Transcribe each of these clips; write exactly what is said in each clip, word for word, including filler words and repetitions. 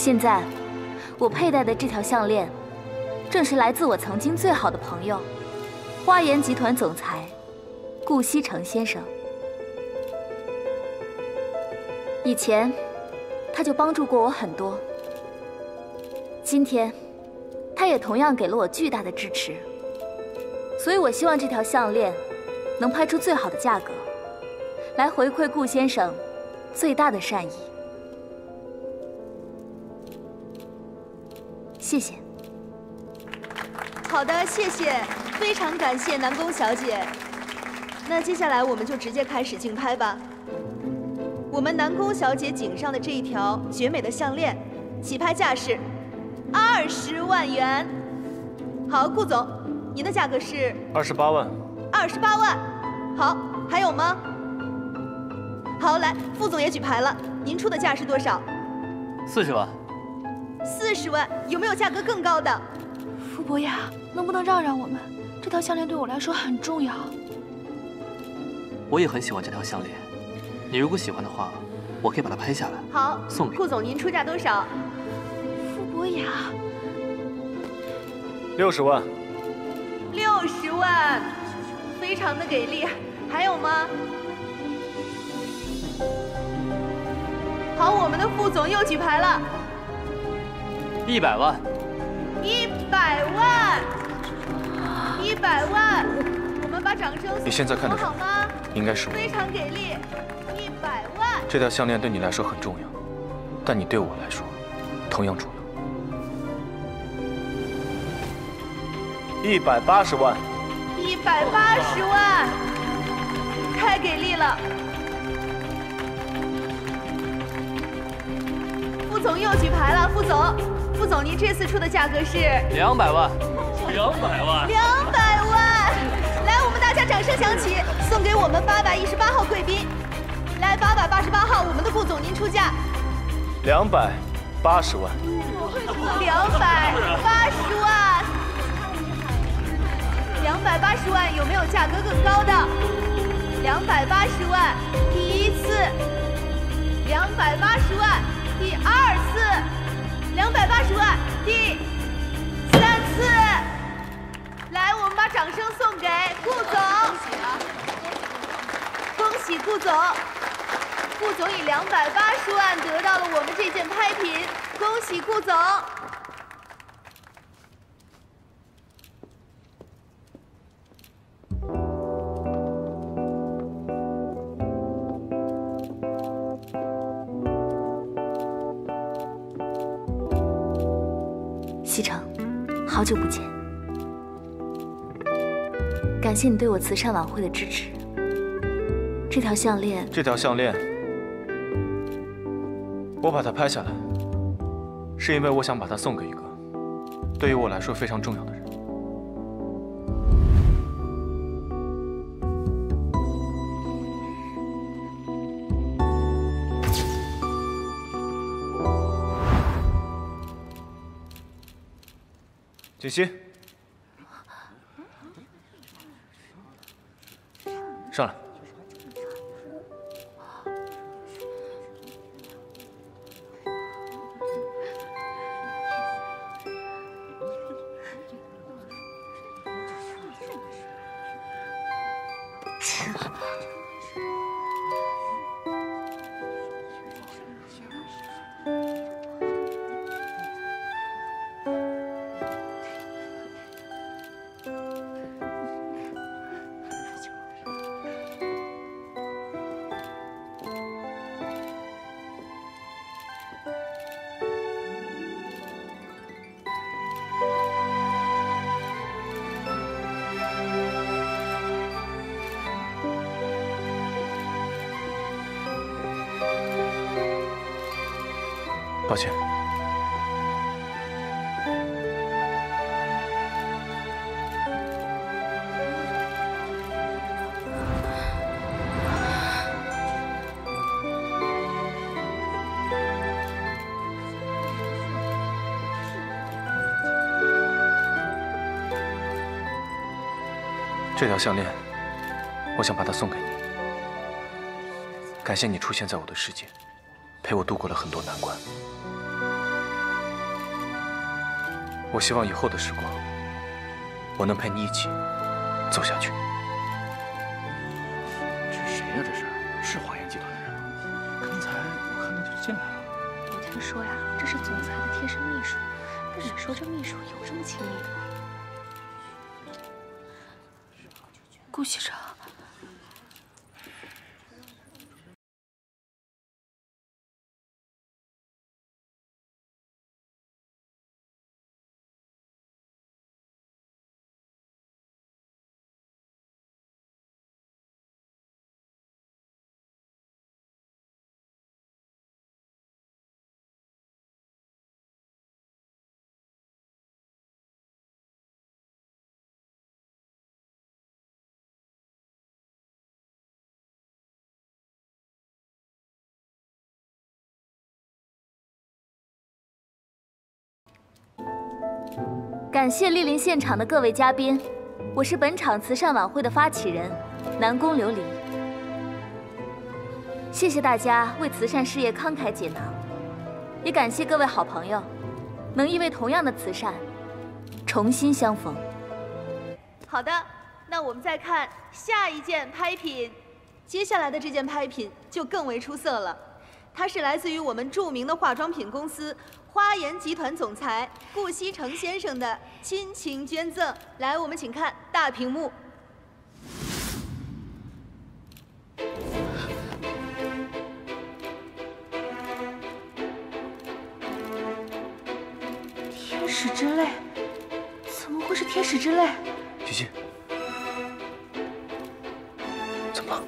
现在，我佩戴的这条项链，正是来自我曾经最好的朋友，花颜集团总裁顾西城先生。以前，他就帮助过我很多。今天，他也同样给了我巨大的支持。所以我希望这条项链能拍出最好的价格，来回馈顾先生最大的善意。谢谢。 好的，谢谢，非常感谢南宫小姐。那接下来我们就直接开始竞拍吧。我们南宫小姐颈上的这一条绝美的项链，起拍价是二十万元。好，顾总，您的价格是二十八万。 二十八万。好，还有吗？好，来，副总也举牌了，您出的价是多少？ 四十万。 四十万，有没有价格更高的？ 傅博雅，能不能让让我们？这条项链对我来说很重要。 我也很喜欢这条项链，你如果喜欢的话，我可以把它拍下来。 好， 送给顾总，您出价多少？ 傅博雅， 六十万。 六十万，非常的给力。还有吗？好，我们的副总又举牌了。 一百万。 一百万，一百万，我们把掌声送给你现在看的人好吗？ 应该是我。 非常给力，一百万。 这条项链对你来说很重要，但你对我来说同样重要。一百八十万。 一百八十万，太给力了。副总又举牌了，副总，副总，您这次出的价格是两百万。两百万。 两百万，来，我们大家掌声响起，送给我们八百一十八号贵宾。来，八百八十八号，我们的副总您出价。 两百八十万。 两百八十万。两百八十万，有没有价格更高的？两百八十万，第一次。两百八十万，第二次。两百八十万，第三次。来，我们把掌声送给顾总。恭喜顾总，顾总以两百八十万得到了我们这件拍品，恭喜顾总。 西城，好久不见，感谢你对我慈善晚会的支持。这条项链， 这条项链，我把它拍下来，是因为我想把它送给一个对于我来说非常重要的人。锦溪，上来。抱歉。这条项链，我想把它送给你。感谢你出现在我的世界，陪我度过了很多难关。 我希望以后的时光，我能陪你一起走下去。 这是谁呀？这是是华研集团的人吗？刚才我看他就进来了。 我听说呀，这是总裁的贴身秘书。但你说这秘书有这么亲密的吗？顾西城。 感谢莅临现场的各位嘉宾，我是本场慈善晚会的发起人南宫琉璃。谢谢大家为慈善事业慷慨解囊，也感谢各位好朋友能因为同样的慈善重新相逢。 好的，那我们再看下一件拍品，接下来的这件拍品就更为出色了，它是来自于我们著名的化妆品公司。 花颜集团总裁顾西城先生的亲情捐赠，来，我们请看大屏幕。 天使之泪，怎么会是天使之泪？ 徐欣，怎么了？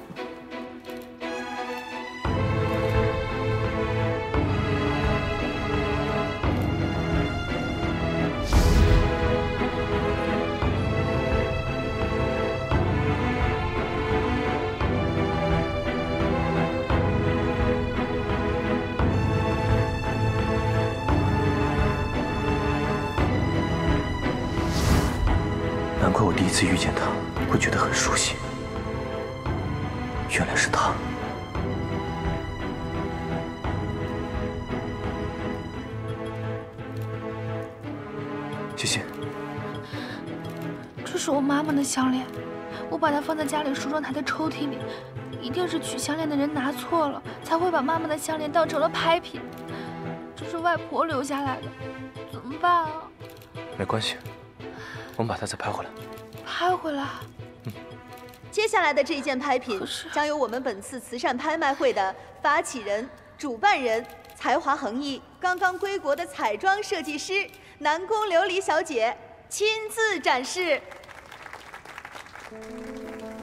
难怪我第一次遇见他会觉得很熟悉，原来是他。谢谢。 这是我妈妈的项链，我把它放在家里梳妆台的抽屉里，一定是取项链的人拿错了，才会把妈妈的项链当成了拍品。这是外婆留下来的，怎么办啊？ 没关系。 我们把它再拍回来。 拍回来。 嗯。接下来的这件拍品将由我们本次慈善拍卖会的发起人、主办人、才华横溢、刚刚归国的彩妆设计师南宫琉璃小姐亲自展示。